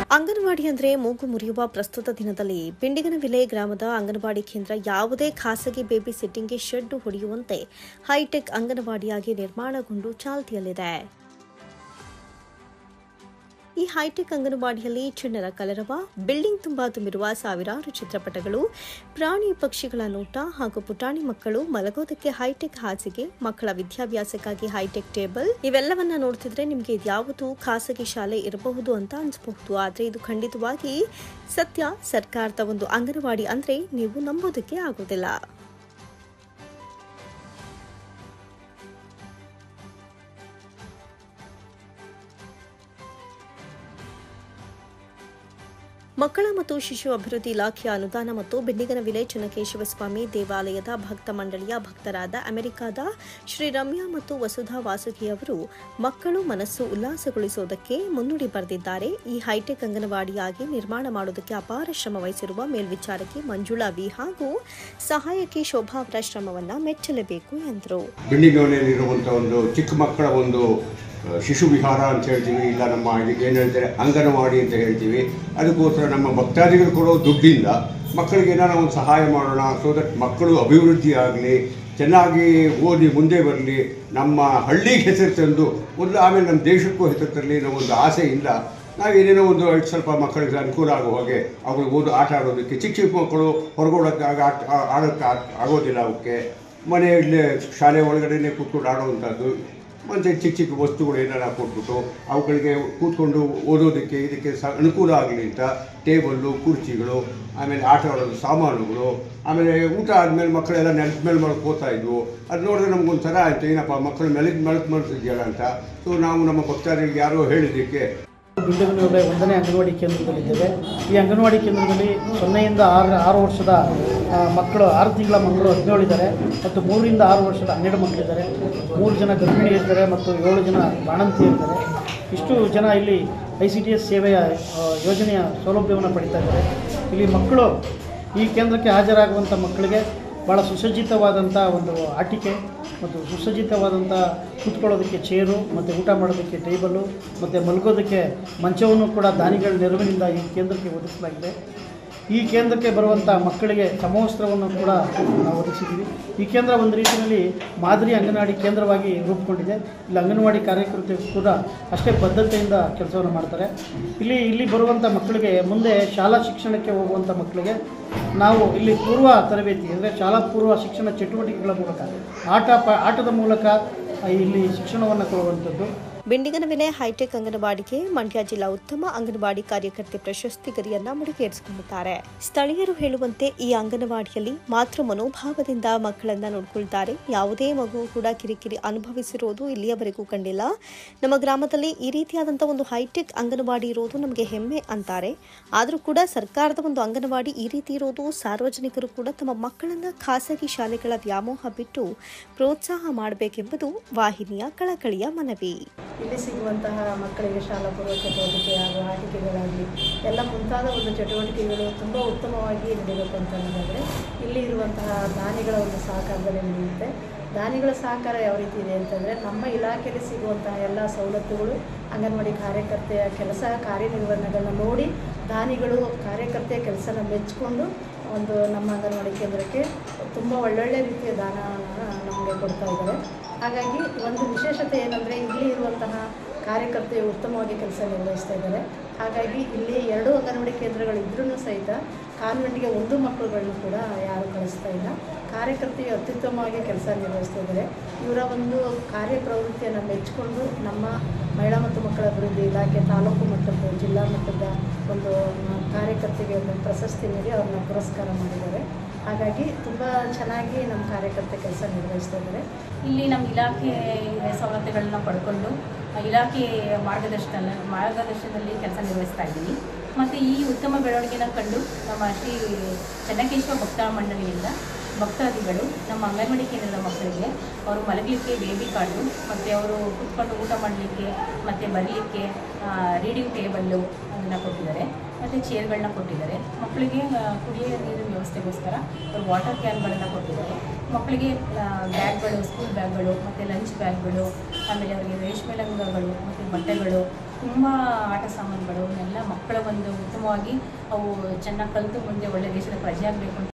ಅಂಗನವಾಡಿ ಅಂದರೆ ಮೂಗು ಮುರಿಯುವ ಪ್ರಸ್ತುತ ದಿನದಲ್ಲಿ ಬಿಂಡಿಗನವಿಲೆ ಗ್ರಾಮದ ಅಂಗನವಾಡಿ ಕೇಂದ್ರ ಯಾವುದೇ ಖಾಸಗಿ ಬೇಬಿ ಸಿಟ್ಟಿಂಗ್ಗೆ ಶೆಡ್ ಹೊಡೆಯುವಂತೆ ಹೈಟೆಕ್ ಅಂಗನವಾಡಿಯಾಗಿ ನಿರ್ಮಾಣಗೊಂಡು ಚಾಲ್ತಿಯಲ್ಲಿದೆ. ಈ ಹೈಟೆಕ್ ಅಂಗನವಾಡಿಯಲ್ಲಿ ಚಿಣ್ಣರ ಕಲರವ, ಬಿಲ್ಡಿಂಗ್ ತುಂಬಾ ತುಂಬಿರುವ ಸಾವಿರಾರು ಚಿತ್ರಪಟಗಳು, ಪ್ರಾಣಿ ಪಕ್ಷಿಗಳ ನೋಟ ಹಾಗೂ ಪುಟಾಣಿ ಮಕ್ಕಳು ಮಲಗೋದಕ್ಕೆ ಹೈಟೆಕ್ ಹಾಸಿಗೆ, ಮಕ್ಕಳ ವಿದ್ಯಾಭ್ಯಾಸಕ್ಕಾಗಿ ಹೈಟೆಕ್ ಟೇಬಲ್ ಇವೆಲ್ಲವನ್ನ ನೋಡ್ತಿದ್ರೆ ನಿಮಗೆ ಇದ್ಯಾವುದು ಖಾಸಗಿ ಶಾಲೆ ಇರಬಹುದು ಅಂತ ಅನ್ಸಬಹುದು. ಆದ್ರೆ ಇದು ಖಂಡಿತವಾಗಿ ಸತ್ಯ. ಸರ್ಕಾರದ ಒಂದು ಅಂಗನವಾಡಿ ಅಂದ್ರೆ ನೀವು ನಂಬೋದಕ್ಕೆ ಆಗೋದಿಲ್ಲ. ಮಕ್ಕಳ ಮತ್ತು ಶಿಶು ಅಭಿವೃದ್ಧಿ ಇಲಾಖೆಯ ಅನುದಾನ ಮತ್ತು ಬಿಂಡಿಗನವಿಲೆ ಚೆನ್ನಕೇಶವ ಸ್ವಾಮಿ ದೇವಾಲಯದ ಭಕ್ತ ಮಂಡಳಿಯ ಭಕ್ತರಾದ ಅಮೆರಿಕಾದ ಶ್ರೀ ರಮ್ಯಾ ಮತ್ತು ವಸುಧಾ ವಾಸುಕಿ ಅವರು ಮಕ್ಕಳು ಮನಸ್ಸು ಉಲ್ಲಾಸಗೊಳಿಸುವುದಕ್ಕೆ ಮುನ್ನುಡಿ ಬರೆದಿದ್ದಾರೆ. ಈ ಹೈಟೆಕ್ ಅಂಗನವಾಡಿಯಾಗಿ ನಿರ್ಮಾಣ ಮಾಡುವುದಕ್ಕೆ ಅಪಾರ ಶ್ರಮ ವಹಿಸಿರುವ ಮೇಲ್ವಿಚಾರಕಿ ಮಂಜುಳಾ ವಿ ಹಾಗೂ ಸಹಾಯಕಿ ಶೋಭಾ ಅವರ ಶ್ರಮವನ್ನು ಮೆಚ್ಚಲೇಬೇಕು ಎಂದರು. ಬಿಂಡಿಗನಲ್ಲಿರುವಂತಹ ಒಂದು ಚಿಕ್ಕ ಮಕ್ಕಳ ಒಂದು ಶಿಶು ವಿಹಾರ ಅಂತ ಹೇಳ್ತೀವಿ, ಇಲ್ಲ ನಮ್ಮ ಇದಕ್ಕೆ ಏನು ಹೇಳ್ತಾರೆ ಅಂಗನವಾಡಿ ಅಂತ ಹೇಳ್ತೀವಿ. ಅದಕ್ಕೋಸ್ಕರ ನಮ್ಮ ಭಕ್ತಾದಿಗಳು ಕೊಡೋ ದುಡ್ಡಿಂದ ಮಕ್ಕಳಿಗೆ ಏನಾರ ಒಂದು ಸಹಾಯ ಮಾಡೋಣ, ಸೊ ದಟ್ ಮಕ್ಕಳು ಅಭಿವೃದ್ಧಿ ಆಗಲಿ, ಚೆನ್ನಾಗಿ ಓದಿ ಮುಂದೆ ಬರಲಿ, ನಮ್ಮ ಹಳ್ಳಿಗೆ ಹೆಸರು ತಂದು ಒಂದು ಆಮೇಲೆ ನಮ್ಮ ದೇಶಕ್ಕೂ ಹೆಸರು ತರಲಿ ಅನ್ನೋ ಒಂದು ಆಸೆಯಿಂದ ನಾವೇನೇನೋ ಒಂದು ಸ್ವಲ್ಪ ಮಕ್ಕಳಿಗೆ ಅನುಕೂಲ ಆಗೋ ಹಾಗೆ ಅವ್ರಿಗೆ ಆಟ ಆಡೋದಕ್ಕೆ ಚಿಕ್ಕ ಮಕ್ಕಳು ಹೊರಗೋಡೋಕ್ಕೆ ಆಡೋಕ್ಕೆ ಆಗೋದಿಲ್ಲ. ಅವಕ್ಕೆ ಮನೆಯಲ್ಲೇ ಶಾಲೆ ಒಳಗಡೆ ಕೂತ್ಕೊಂಡು ಆಡೋವಂಥದ್ದು ಮತ್ತು ಚಿಕ್ಕ ವಸ್ತುಗಳು ಏನಾರ ಕೊಟ್ಬಿಟ್ಟು ಅವುಗಳಿಗೆ ಕೂತ್ಕೊಂಡು ಓದೋದಕ್ಕೆ ಇದಕ್ಕೆ ಅನುಕೂಲ ಆಗಲಿ ಅಂತ ಟೇಬಲ್ಲು, ಕುರ್ಚಿಗಳು, ಆಮೇಲೆ ಆಟ ಆಡೋದು ಸಾಮಾನುಗಳು, ಆಮೇಲೆ ಊಟ ಆದಮೇಲೆ ಮಕ್ಕಳೆಲ್ಲ ನೆಲದ ಮೇಲೆ ಮಲ್ಕೋತಾ ಇದ್ವು. ಅದು ನೋಡಿದ್ರೆ ನಮಗೊಂಥರ ಆಯಿತು, ಏನಪ್ಪ ಮಕ್ಕಳು ಮಲ್ತಿದೆಯಲ್ಲ ಅಂತ. ಸೊ ನಾವು ನಮ್ಮ ಭಕ್ತಾದಿಗಳಿಗೆ ಯಾರೋ ಹೇಳಿದ್ದಕ್ಕೆ ಬಿಂಡಿಗನವಿಲೆ 1ನೇ ಅಂಗನವಾಡಿ ಕೇಂದ್ರದಲ್ಲಿದ್ದೇವೆ. ಈ ಅಂಗನವಾಡಿ ಕೇಂದ್ರದಲ್ಲಿ 0ಯಿಂದ 6 ವರ್ಷದ ಮಕ್ಕಳು, 6 ತಿಂಗಳ ಮಕ್ಕಳು 17 ಇದ್ದಾರೆ ಮತ್ತು 3ರಿಂದ 6 ವರ್ಷದ 12 ಮಕ್ಕಳಿದ್ದಾರೆ. 3 ಜನ ಗರ್ಭಿಣಿಯರಿದ್ದಾರೆ ಮತ್ತು 7 ಜನ ಬಾಣಂತಿಯರಿದ್ದಾರೆ. ಇಷ್ಟು ಜನ ಇಲ್ಲಿ ICDS ಸೇವೆಯ ಯೋಜನೆಯ ಸೌಲಭ್ಯವನ್ನು ಪಡಿತಾ ಇದ್ದಾರೆ. ಇಲ್ಲಿ ಮಕ್ಕಳು ಈ ಕೇಂದ್ರಕ್ಕೆ ಹಾಜರಾಗುವಂಥ ಮಕ್ಕಳಿಗೆ ಭಾಳ ಸುಸಜ್ಜಿತವಾದಂಥ ಒಂದು ಆಟಿಕೆ ಮತ್ತು ಸುಸಜ್ಜಿತವಾದಂಥ ಕೂತ್ಕೊಳ್ಳೋದಕ್ಕೆ ಚೇರು ಮತ್ತು ಊಟ ಮಾಡೋದಕ್ಕೆ ಟೇಬಲ್ಲು ಮತ್ತು ಮಲಗೋದಕ್ಕೆ ಮಂಚವನ್ನು ಕೂಡ ದಾನಿಗಳ ನೆರವಿನಿಂದ ಈ ಕೇಂದ್ರಕ್ಕೆ ಒದಗಿಸಲಾಗಿದೆ. ಈ ಕೇಂದ್ರಕ್ಕೆ ಬರುವಂಥ ಮಕ್ಕಳಿಗೆ ಸಮವಸ್ತ್ರವನ್ನು ಕೂಡ ನಾವು ಒದಗಿಸಿದ್ದೀವಿ. ಈ ಕೇಂದ್ರ ಒಂದು ರೀತಿಯಲ್ಲಿ ಮಾದರಿ ಅಂಗನವಾಡಿ ಕೇಂದ್ರವಾಗಿ ರೂಪುಗೊಂಡಿದೆ. ಇಲ್ಲಿ ಅಂಗನವಾಡಿ ಕಾರ್ಯಕರ್ತರು ಕೂಡ ಅಷ್ಟೇ ಬದ್ಧತೆಯಿಂದ ಕೆಲಸವನ್ನು ಮಾಡ್ತಾರೆ. ಇಲ್ಲಿ ಬರುವಂಥ ಮಕ್ಕಳಿಗೆ ಮುಂದೆ ಶಾಲಾ ಶಿಕ್ಷಣಕ್ಕೆ ಹೋಗುವಂಥ ಮಕ್ಕಳಿಗೆ ನಾವು ಇಲ್ಲಿ ಪೂರ್ವ ತರಬೇತಿ ಅಂದರೆ ಶಾಲಾ ಪೂರ್ವ ಶಿಕ್ಷಣ ಚಟುವಟಿಕೆಗಳ ಮೂಲಕ ಆಟದ ಮೂಲಕ ಇಲ್ಲಿ ಶಿಕ್ಷಣವನ್ನು ಕೊಡುವಂಥದ್ದು. ಬಿಂಡಿಗನವಿಲೆ ಹೈಟೆಕ್ ಅಂಗನವಾಡಿಗೆ ಮಂಡ್ಯ ಜಿಲ್ಲಾ ಉತ್ತಮ ಅಂಗನವಾಡಿ ಕಾರ್ಯಕರ್ತೆ ಪ್ರಶಸ್ತಿ ಗರಿಯನ್ನ ಮುಡಿಗೇರಿಸಿಕೊಂಡಿದ್ದಾರೆ. ಸ್ಥಳೀಯರು ಹೇಳುವಂತೆ ಈ ಅಂಗನವಾಡಿಯಲ್ಲಿ ಮಾತೃ ಮನೋಭಾವದಿಂದ ಮಕ್ಕಳನ್ನ ನೋಡಿಕೊಳ್ತಾರೆ. ಯಾವುದೇ ಮಗು ಕೂಡ ಕಿರಿಕಿರಿ ಅನುಭವಿಸಿರೋದು ಇಲ್ಲಿಯವರೆಗೂ ಕಂಡಿಲ್ಲ. ನಮ್ಮ ಗ್ರಾಮದಲ್ಲಿ ಈ ರೀತಿಯಾದಂತಹ ಒಂದು ಹೈಟೆಕ್ ಅಂಗನವಾಡಿ ಇರೋದು ನಮಗೆ ಹೆಮ್ಮೆ ಅಂತಾರೆ. ಆದರೂ ಕೂಡ ಸರ್ಕಾರದ ಒಂದು ಅಂಗನವಾಡಿ ಈ ರೀತಿ ಇರೋದು ಸಾರ್ವಜನಿಕರು ಕೂಡ ತಮ್ಮ ಮಕ್ಕಳನ್ನ ಖಾಸಗಿ ಶಾಲೆಗಳ ವ್ಯಾಮೋಹ ಬಿಟ್ಟು ಪ್ರೋತ್ಸಾಹ ಮಾಡಬೇಕೆಂಬುದು ವಾಹಿನಿಯ ಕಳಕಳಿಯ ಮನವಿ. ಇಲ್ಲಿ ಸಿಗುವಂತಹ ಮಕ್ಕಳಿಗೆ ಶಾಲಾ ಪೂರ್ವ ಚಟುವಟಿಕೆ ಹಾಗೂ ಆಟಿಕೆಗಳಾಗಲಿ ಎಲ್ಲ ಮುಂತಾದ ಒಂದು ಚಟುವಟಿಕೆಗಳು ತುಂಬ ಉತ್ತಮವಾಗಿ ನಡೆಯಬೇಕು ಅಂತ ಅನ್ನೋದಾದರೆ ಇಲ್ಲಿ ಇರುವಂತಹ ದಾನಿಗಳ ಒಂದು ಸಹಕಾರದಲ್ಲಿ ನಡೆಯುತ್ತೆ. ದಾನಿಗಳ ಸಹಕಾರ ಯಾವ ರೀತಿ ಇದೆ ಅಂತಂದರೆ ನಮ್ಮ ಇಲಾಖೆಯಲ್ಲಿ ಸಿಗುವಂತಹ ಎಲ್ಲ ಸವಲತ್ತುಗಳು ಅಂಗನವಾಡಿ ಕಾರ್ಯಕರ್ತೆಯ ಕೆಲಸ ಕಾರ್ಯನಿರ್ವಹಣೆಗಳನ್ನ ನೋಡಿ ದಾನಿಗಳು ಕಾರ್ಯಕರ್ತೆಯ ಕೆಲಸನ ಮೆಚ್ಚಿಕೊಂಡು ಒಂದು ನಮ್ಮ ಅಂಗನವಾಡಿ ಕೇಂದ್ರಕ್ಕೆ ತುಂಬ ಒಳ್ಳೊಳ್ಳೆ ರೀತಿಯ ದಾನ ನಮಗೆ ಕೊಡ್ತಾ ಇದ್ದಾರೆ. ಹಾಗಾಗಿ ಒಂದು ವಿಶೇಷತೆ ಏನಂದರೆ ಇಲ್ಲಿ ಇರುವಂತಹ ಕಾರ್ಯಕರ್ತೆಯು ಉತ್ತಮವಾಗಿ ಕೆಲಸ ನಿರ್ವಹಿಸ್ತಾ ಇದ್ದಾರೆ. ಹಾಗಾಗಿ ಇಲ್ಲಿ 2 ಅಂಗನವಾಡಿ ಕೇಂದ್ರಗಳಿದ್ರೂ ಸಹಿತ ಕಾನ್ವೆಂಟ್ಗೆ 1 ಮಕ್ಕಳುಗಳನ್ನು ಕೂಡ ಯಾರು ಕಳಿಸ್ತಾ ಇಲ್ಲ. ಕಾರ್ಯಕರ್ತೆಯು ಅತ್ಯುತ್ತಮವಾಗಿ ಕೆಲಸ ನಿರ್ವಹಿಸ್ತಾ ಇದ್ದಾರೆ. ಇವರ ಒಂದು ಕಾರ್ಯಪ್ರವೃತ್ತಿಯನ್ನು ಮೆಚ್ಚಿಕೊಂಡು ನಮ್ಮ ಮಹಿಳಾ ಮತ್ತು ಮಕ್ಕಳ ಅಭಿವೃದ್ಧಿ ಇಲಾಖೆ ತಾಲೂಕು ಮಟ್ಟದ ಜಿಲ್ಲಾ ಮಟ್ಟದ ಒಂದು ಕಾರ್ಯಕರ್ತೆಗೆ ಒಂದು ಪ್ರಶಸ್ತಿ ನೀಡಿ ಅವ್ರನ್ನ ಪುರಸ್ಕಾರ ಮಾಡಿದ್ದಾರೆ. ಹಾಗಾಗಿ ತುಂಬ ಚೆನ್ನಾಗಿ ನಮ್ಮ ಕಾರ್ಯಕರ್ತೆ ಕೆಲಸ ನಿರ್ವಹಿಸ್ತಾ ಇದ್ದಾರೆ. ಇಲ್ಲಿ ನಮ್ಮ ಇಲಾಖೆ ಸವಲತ್ತುಗಳನ್ನ ಪಡ್ಕೊಂಡು ಇಲಾಖೆ ಮಾರ್ಗದರ್ಶನದಲ್ಲಿ ಕೆಲಸ ನಿರ್ವಹಿಸ್ತಾ ಇದ್ದೀನಿ. ಮತ್ತು ಈ ಉತ್ತಮ ಬೆಳವಣಿಗೆನ ಕಂಡು ನಮ್ಮ ಶ್ರೀ ಚೆನ್ನಕೇಶವ ಭಕ್ತ ಮಂಡಳಿಯಿಂದ ಭಕ್ತಾದಿಗಳು ನಮ್ಮ ಅಂಗನವಾಡಿ ಕೇಂದ್ರದ ಮಕ್ಕಳಿಗೆ ಅವರು ಮಲಗಲಿಕ್ಕೆ ಬೇಬಿ ಕಾರ್ಡು ಮತ್ತು ಅವರು ಕೂತ್ಕೊಂಡು ಊಟ ಮಾಡಲಿಕ್ಕೆ ಮತ್ತು ಬರಲಿಕ್ಕೆ ರೀಡಿಂಗ್ ಟೇಬಲ್ಲು ಅದನ್ನು ಕೊಟ್ಟಿದ್ದಾರೆ ಮತ್ತು ಚೇರ್ಗಳನ್ನ ಕೊಟ್ಟಿದ್ದಾರೆ. ಮಕ್ಕಳಿಗೆ ಕುಡಿಯೋ ನೀರಿನ ವ್ಯವಸ್ಥೆಗೋಸ್ಕರ ಅವರು ವಾಟರ್ ಕ್ಯಾನ್ಗಳನ್ನು ಕೊಟ್ಟಿದ್ದಾರೆ. ಮಕ್ಕಳಿಗೆ ಬ್ಯಾಗ್ಗಳು, ಸ್ಕೂಲ್ ಬ್ಯಾಗ್ಗಳು ಮತ್ತು ಲಂಚ್ ಬ್ಯಾಗ್ಗಳು, ಆಮೇಲೆ ಅವರಿಗೆ ರೇಷ್ಮೆ ಲಂಗಗಳು ಮತ್ತು ಬಟ್ಟೆಗಳು, ತುಂಬ ಆಟ ಸಾಮಾನುಗಳು ಎಲ್ಲ ಮಕ್ಕಳ ಒಂದು ಉತ್ತಮವಾಗಿ ಅವು ಚೆನ್ನಾಗಿ ಕಲಿತು ಮುಂದೆ ಒಳ್ಳೆ ದೇಶದ ಪ್ರಜೆ ಆಗಬೇಕು.